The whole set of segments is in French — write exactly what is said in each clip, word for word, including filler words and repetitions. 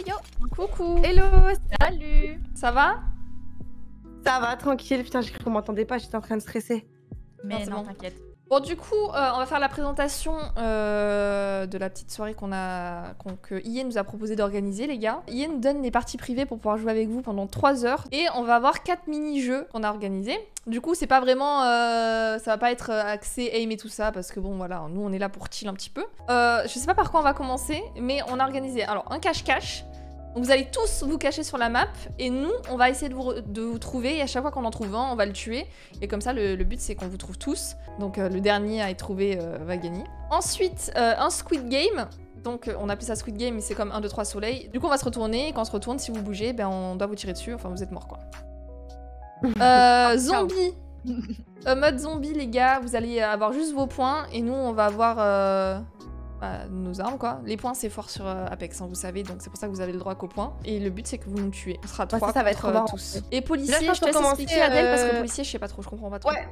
yo. Coucou. Hello. Salut. Ça va? Ça va, tranquille. Putain, j'ai cru qu'on m'entendait pas, j'étais en train de stresser. Mais non, non, t'inquiète. Bon, du coup, euh, on va faire la présentation euh, de la petite soirée qu'on a, qu'on, que Ian nous a proposé d'organiser, les gars. Ian donne les parties privées pour pouvoir jouer avec vous pendant trois heures. Et on va avoir quatre mini-jeux qu'on a organisés. Du coup, c'est pas vraiment... Euh, ça va pas être axé aim et tout ça, parce que bon, voilà, nous, on est là pour chill un petit peu. Euh, je sais pas par quoi on va commencer, mais on a organisé, alors, un cache-cache. Donc vous allez tous vous cacher sur la map et nous on va essayer de vous, de vous trouver et à chaque fois qu'on en trouve un on va le tuer et comme ça le, le but c'est qu'on vous trouve tous, donc euh, le dernier à être trouvé euh, va gagner. Ensuite euh, un Squid Game, donc euh, on appelle ça Squid Game mais c'est comme un, deux, trois soleil. Du coup on va se retourner et quand on se retourne si vous bougez ben on doit vous tirer dessus, enfin vous êtes mort quoi. euh, zombie, euh, mode zombie les gars, vous allez avoir juste vos points et nous on va avoir... Euh... Bah, nos armes quoi. Les points c'est fort sur euh, Apex, hein, vous savez, donc c'est pour ça que vous avez le droit qu'aux points. Et le but c'est que vous nous tuez. On sera trois ouais, ça, ça va être euh, marrant, tous. ouais. Et policier, là, je, je te laisse expliquer euh... Adèle parce que policier je sais pas trop, je comprends pas trop. Ouais.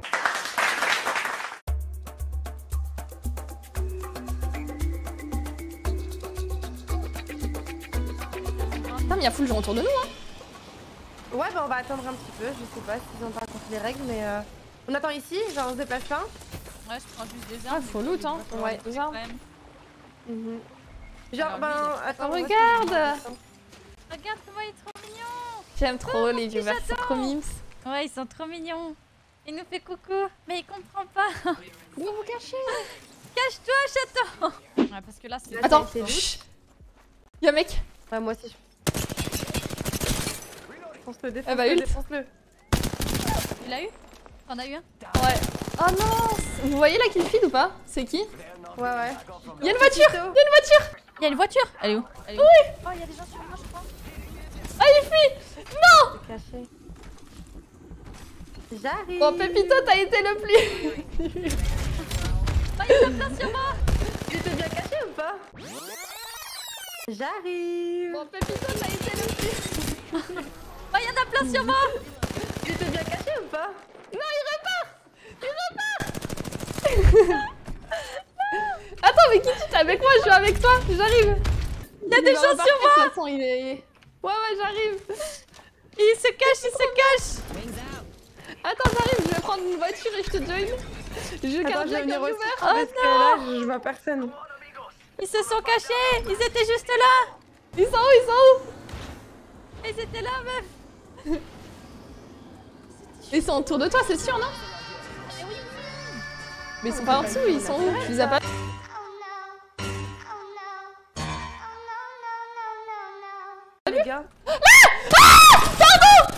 Putain mais y'a full gens autour de nous hein. Ouais bah on va attendre un petit peu, je sais pas s'ils ont pas compris les règles mais euh... on attend ici, genre on se déplace pas. Ouais, je prends juste des armes. Ah, faut loot, hein. Ouais, des armes. Mmh. Genre, alors, ben, lui, attends, regarde. Regarde comment il est trop mignon. J'aime trop oh, les viewers, c'est trop mimes. Ouais, ils sont trop mignons. Il nous fait coucou, mais il comprend pas. Vous vous cachez. Cache-toi, chaton. Ouais, parce que là, c'est... Attends, y'a un mec. Ouais, moi aussi. Défonce-le, défonce-le, eh bah, défonce-le. Tu l'as eu? T'en as eu un? Ouais. Oh non. Vous voyez la kill feed ou pas? C'est qui? Ouais, ouais. Y'a une voiture. Y'a une voiture. Y'a une voiture. Elle est où? Elle est où? Oui. Oh, y'a des gens sur moi, je crois. Ah, il fuit. Non. Caché. J'arrive. Bon, Pépito, t'as été le plus... Oh, y'a de la place sur moi. Tu t'es bien caché ou pas? J'arrive. Bon, Pépito, t'as été le plus... Oh, y'a de la place sur moi. Tu t'es bien caché ou pas? Non, il repart. Il repart. Attends, mais qui tu es avec moi? Je suis avec toi, j'arrive. Il y a des gens sur moi. De toute façon, il est... Ouais, ouais, j'arrive. Il se cache, il se cache. Attends, j'arrive, je vais prendre une voiture et je te join. Je Attends, je vais venir aussi. Oh parce non. que là, je, je vois personne. Ils se sont cachés. Ils étaient juste là. Ils sont où? Ils sont où? Ils étaient là, meuf. Ils sont autour de toi, c'est sûr, non? Mais ils sont pas en dessous, ils sont où? Tu les as pas... Les gars. Ah, ah pardon.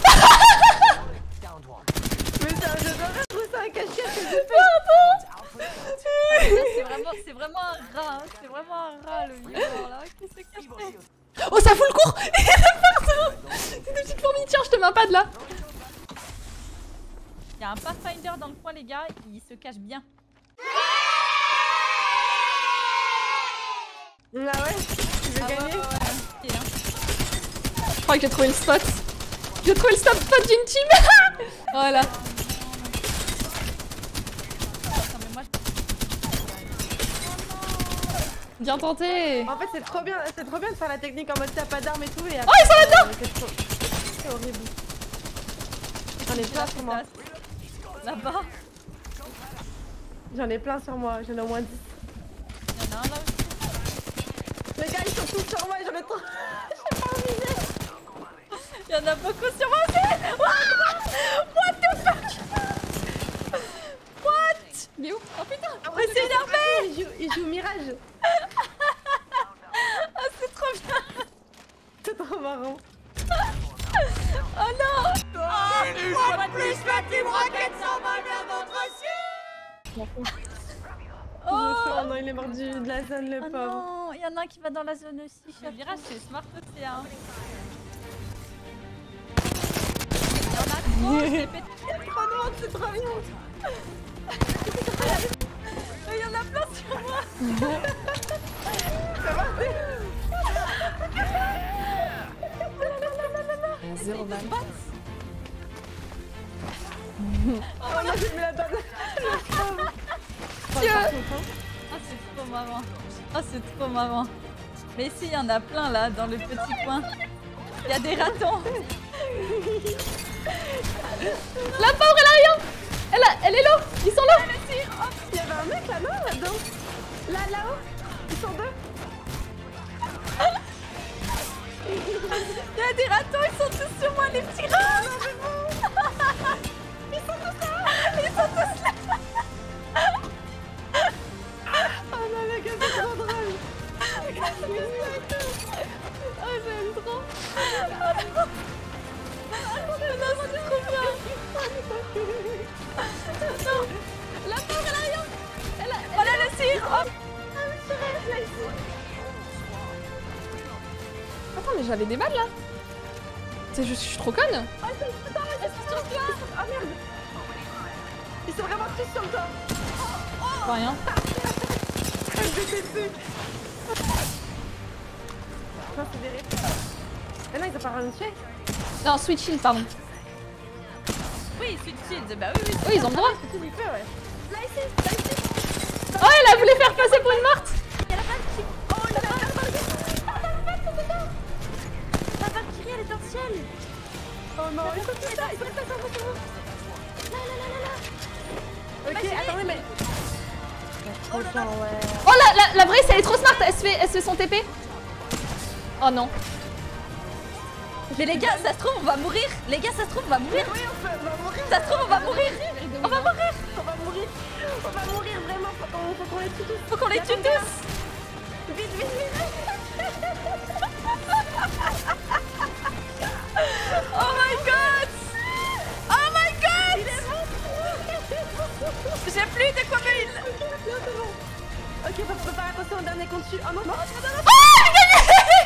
Mais c'est un jeu d'horreur ou c'est un cache-cache? Pardon. C'est vraiment, c'est vraiment un rat, hein. C'est vraiment un rat le vivant là qui se cache. Oh, ça fout le cours. Pardon. C'est des petites fourmis, tiens, je te mets un pas de là. Il y a un Pathfinder dans le coin les gars, il se cache bien. Ah ouais? Tu veux Ah ouais, gagner? ouais, ouais. Okay, hein. Je crois que j'ai trouvé le spot. J'ai trouvé le spot d'une team. Voilà. Attends, mais moi, Bien tenté. En fait, c'est trop bien, c'est trop bien de faire la technique en mode t'as pas d'armes et tout et Oh, ils sont là-dedans. c'est trop... C'est horrible. J'en ai plein sur moi. là-bas. J'en ai plein sur moi, j'en ai au moins dix. Il y en a un là aussi. Les gars, ils sont tous sur moi, j'en ai trop. J'ai pas envie. Il y en a beaucoup sur moi aussi. What the fuck? What? Il est où? Oh putain. Ah, Mais c'est énervé. Il joue, il joue Mirage. Ah, c'est trop bien. C'est trop marrant. Oh non. Une fois de plus, la Team Rocket s'envole vers notre ciel. Oh, oh non, il est mort du, de la zone, le Oh pauvre. non, il y en a un qui va dans la zone aussi. Le virage, c'est smart aussi, hein. Il y en a trop, c'est pété. C'est trop drôle, c'est trop mignon. Il y en a plein sur moi. Ça va? Zéro balle. Oh non, j'ai mis la table. Dieu. Ah, c'est trop marrant. Ah, c'est trop marrant. Mais si, il y en a plein là, dans le petit coin. Il y a des ratons. La pauvre, elle a rien. Elle, a... elle est là. Ils sont là. Il y avait un mec là, non, là-dedans. Là, là-haut. Ils sont deux. Il y a des ratons, ils sont tous sur moi, les petits rats. Ils sont tous là. Ils sont tous là. Oh non, les gars, c'est trop drôle. Oh, j'aime trop. Non, c'est trop bien. Non. La pauvre, elle a rien. Elle a... Voilà le cire. Hop. Attends, mais j'avais des balles là. C'est juste, je suis trop conne. Oh, c'est putain, mais c'est sur toi. Oh merde. Ils sont vraiment tous sur toi. Pas rien. Je vais dessus. Non, c'est des ré- Mais non, ils ont pas rien tué. Non, Sweet Shield, pardon. Oui, Sweet Shield, bah oui, oui. Oui, ils ont le droit. C'est tout du feu, ouais. Là, ici, là, ici. Oh, elle a voulu faire passer pour une morte. Il y a la balle qui... Oh, la balle, la balle, la balle qui rit, elle est dans le ciel. Oh non, ils sont tous là, ils sont tous là, ils sont tous là. Là, là, là, là, là. Ok, attendez, mais... Oh là là. ouais. Oh, la, la, la vraie, elle est trop smart. Elle se fait, elle se fait son T P. Oh non. Mais les gars, ça se trouve, on va mourir. Les gars, ça se trouve, on va mourir. Oui, on, peut, on va mourir. Ça se trouve, on va mourir. On va mourir. On va mourir. On va mourir, vraiment. Faut qu'on faut qu'on les tue tous. Faut qu'on les tue tous. Vite, vite, vite. Oh my god. Oh my god. J'ai plus de quoi me heal. Ok, faut, faut faire attention au dernier qu'on tue. Oh non, non. Oh, j'ai gagné.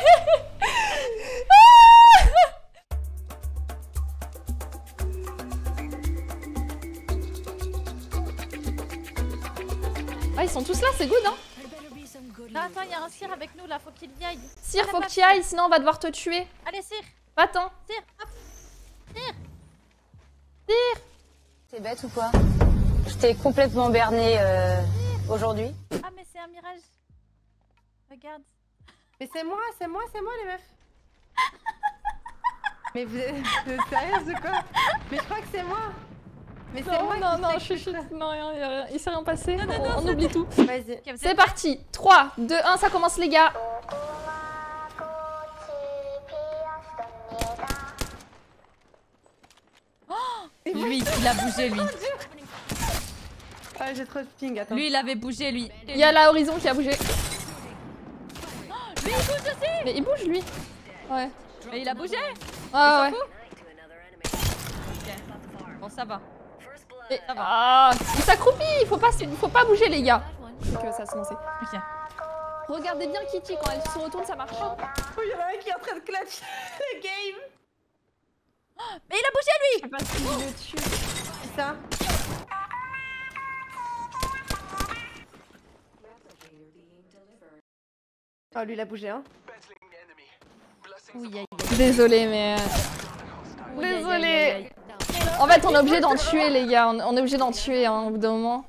Ah, ils sont tous là, c'est good, hein. Non, attends, il y a un cire avec nous là, faut qu'il y aille. Sire, faut que tu y ailles, sinon on va devoir te tuer. Allez, cire. Va-t'en. Cire, hop. Cire. Sire. C'est bête ou quoi? Je t'ai complètement berné euh, aujourd'hui. Ah, mais c'est un mirage. Regarde. Mais c'est moi, c'est moi, c'est moi les meufs. Mais vous êtes, vous êtes sérieuse ou quoi? Mais je crois que c'est moi. Mais c'est Non, moi non, qui non, fais je suis que- non, rien, y a rien. Il s'est rien passé. Non, non, on non, on c'est- oublie tout. Vas-y. Ok, vous C'est êtes parti. trois, deux, un, ça commence, les gars. Lui, il a bougé, lui. Ah, j'ai trop de ping, attends. Lui, il avait bougé, lui. Il y a la horizon qui a bougé. Lui, il bouge aussi. Mais il bouge, lui. Ouais. Mais il a bougé. Ah ouais. Bon, ça va. Et- Ah, il s'accroupit. Il faut pas, il faut pas bouger, les gars. Que ça se lancer. Ok. Regardez bien Kitty quand elle se retourne, ça marche. Oh, il y en a un qui est en train de clutch le game. Mais il a bougé, lui. Je sais pas si je le tue. C'est ça. Oh, lui, il a bougé, hein. Oui, aïe. Désolé, mais. Désolé. En fait, on est obligé d'en tuer, les gars. On on est obligé d'en tuer, hein, au bout d'un moment.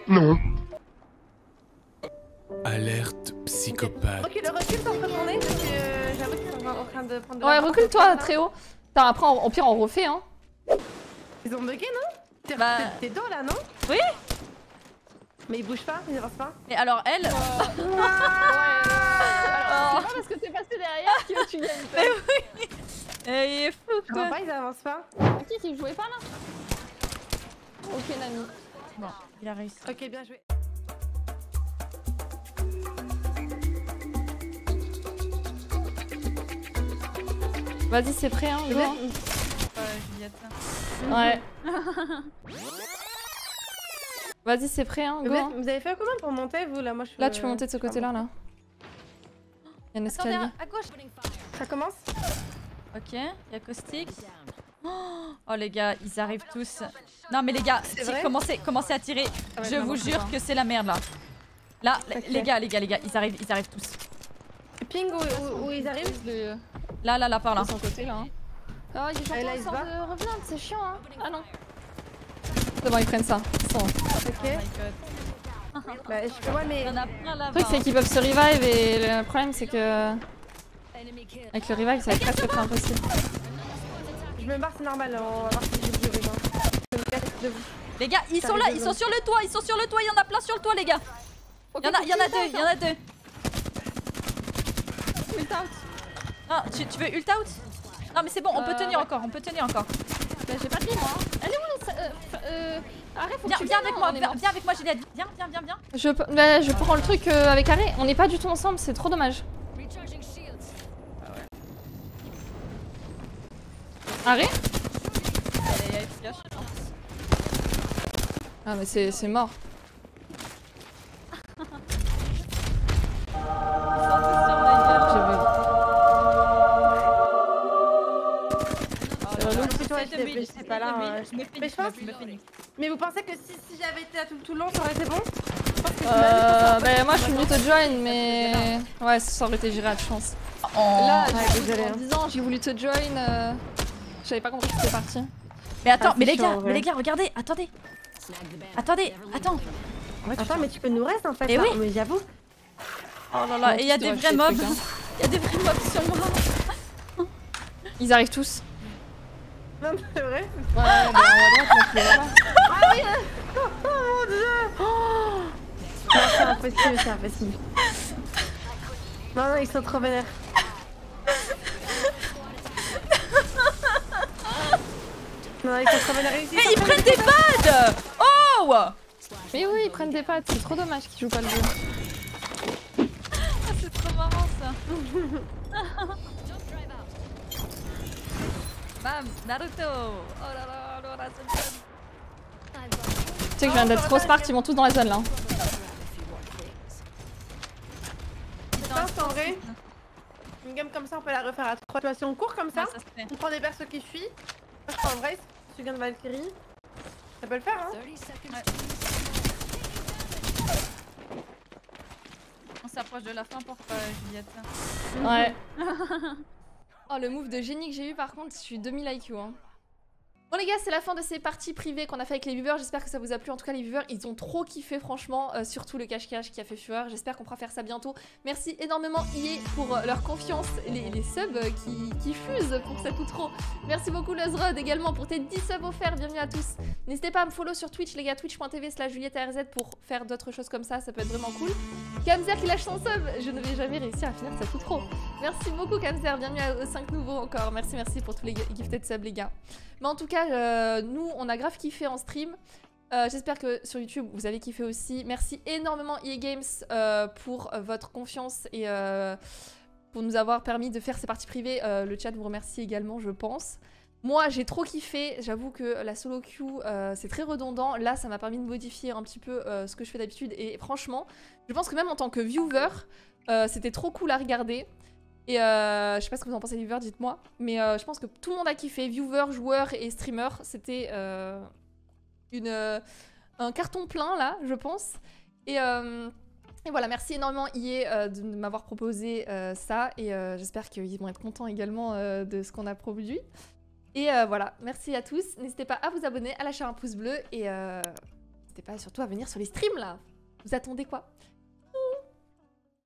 Alerte psychopathe. Ok, le recul, t'en retourner parce que euh, j'avoue qu'ils sont en train de prendre de Ouais, la recule-toi, porte. très haut. Putain, après, au pire, on refait, hein. Ils ont bugué, non? T'es Bah- t'es dos là, non? Oui. Mais ils bougent pas, ils avancent pas. Et alors, elle. Alors, c'est pas parce que t'es passé derrière que tu gagnes pas. Eh, il est fou, Je comprends quoi. pas, ils avancent pas. Qui, il jouait pas là? Ok, Nami. Bon, il a réussi. Ok, bien joué. Vas-y, c'est prêt, hein, go, hein. Ouais, Juliette. Ouais. Vas-y, c'est prêt, hein, Vous, go. êtes- hein. vous avez fait comment pour monter, vous là? Moi, je Là, tu peux monter de ce côté-là, là. Il y a un Attendez, escalier. à gauche. Ça commence? Ok, il y a caustique. Oh les gars, ils arrivent tous. Non mais les gars, C'est tire, vrai commencez, commencez à tirer. Ah ouais, Je non, vous non, c'est jure pas. que c'est la merde là. Là, Ok. les gars, les gars, les gars, ils arrivent, ils arrivent tous. Ping où, où- où ils arrivent? De Là, là, là, par là. son côté, là. Hein. Ah, j'ai Ah, et là, chanté il un se sort bat de revenante, c'est chiant, hein. Ah non. C'est bon, ils prennent ça. Ils sont... Ok. Oh my god. Bah, je... Ouais, mais. Il y en a plein là-bas. Le truc, c'est qu'ils peuvent se revive et le problème, c'est que. Avec le revive, ça va être presque impossible. Je me barre, c'est normal, on va voir si j'ai du revive. Je me casse de vous. Les gars, ils sont là, ils sont sur le toit, ils sont sur le toit, il y en a plein sur le toit, les gars. Il y en a, il y en a deux, il y en a deux. Ult out. Non, tu, tu veux ult out? Non, mais c'est bon, on peut Euh, tenir ouais. encore, on peut tenir encore. Bah, j'ai pas de vie, moi. Elle est où, ça, euh, euh, Arrête, faut Viens, que tu viens viennes, avec hein, moi, on est viens, mort. viens avec moi, Juliette. Viens, viens, viens, viens. Je, bah, je prends le truc euh, avec Arrêt. On n'est pas du tout ensemble, c'est trop dommage. Arrêt? Allez, allez, flash. Ah, mais c'est c'est mort. Je vais- je sais pas là, euh, Je me fais mais je pense- je me fais nique. Mais vous pensez que si, si j'avais été là tout, tout le long, ça aurait été bon? Je pense que si Euh, bah, moi je suis venue te join, mais. Ouais, ça aurait été géré, je pense. Là, Ouais, je- désolée, en hein. disant, j'ai voulu te join. euh, J'avais pas compris que c'était parti. Mais attends, Ah, mais c'est les chaud, gars, en vrai. mais les gars, regardez, attendez. Attendez, attends. Attends, mais tu peux nous rester en fait. Eh là. oui. Mais j'avoue. Oh là là, et il y a Tu des dois vrais acheter mobs. des trucs, hein. Il y a des vrais mobs sur moi. Ils arrivent tous. Non, mais c'est vrai. Ouais, bah, à droite, là, tu les vois pas. Oh mon dieu. Oh. Non, c'est impossible, c'est impossible. Non, non, ils sont trop vénères. Non, ils sont trop vénères. Ils Mais ils prennent des pads. Oh. Mais oui, ils prennent des pattes, c'est trop dommage qu'ils jouent pas le jeu. Ah, c'est trop marrant ça. Bam, Naruto. Oh là là, oh là là, c'est fun. Tu sais que je viens d'être trop smart, ils vont tous dans la zone là. Je pense en vrai, une game comme ça, on peut la refaire à trois. Tu vois, si on court comme ça, Ouais, ça se fait. on prend des persos qui fuient. Moi, je prends en vrai, si tu gagnes Valkyrie, ça peut le faire, hein. Ouais. On s'approche de la fin pour pas, Juliette. Ouais. Oh, le move de génie que j'ai eu par contre, je suis deux mille I Q. Hein. Bon les gars, c'est la fin de ces parties privées qu'on a fait avec les viewers. J'espère que ça vous a plu. En tout cas, les viewers, ils ont trop kiffé franchement. Euh, surtout le cache-cache qui a fait fureur. J'espère qu'on pourra faire ça bientôt. Merci énormément I A pour euh, leur confiance. Les, les subs euh, qui, qui fusent pour cette outro. Merci beaucoup Luzrod également pour tes dix subs offerts. Bienvenue à tous. N'hésitez pas à me follow sur Twitch les gars. Twitch point T V slash Juliette A R Z pour faire d'autres choses comme ça. Ça peut être vraiment cool. Kamzer qui lâche son sub. Je ne vais jamais réussir à finir cette outro. Merci beaucoup Kamzer. Bienvenue aux cinq nouveaux encore. Merci, merci pour tous les gifted subs les gars. Mais en tout cas, euh, nous, on a grave kiffé en stream. Euh, J'espère que sur YouTube, vous avez kiffé aussi. Merci énormément E A Games euh, pour euh, votre confiance et euh, pour nous avoir permis de faire ces parties privées. Euh, le chat vous remercie également, je pense. Moi, j'ai trop kiffé. J'avoue que la solo queue, euh, c'est très redondant. Là, ça m'a permis de modifier un petit peu euh, ce que je fais d'habitude. Et franchement, je pense que même en tant que viewer, euh, c'était trop cool à regarder. Et euh, je sais pas ce que vous en pensez, viewers, dites-moi. Mais euh, je pense que tout le monde a kiffé. Viewers, joueurs et streamers. C'était euh, une, euh, un carton plein, là, je pense. Et, euh, et voilà, merci énormément I A euh, de m'avoir proposé euh, ça. Et euh, j'espère qu'ils vont être contents également euh, de ce qu'on a produit. Et euh, voilà, merci à tous. N'hésitez pas à vous abonner, à lâcher un pouce bleu. Et euh, n'hésitez pas surtout à venir sur les streams, là. Vous attendez quoi ?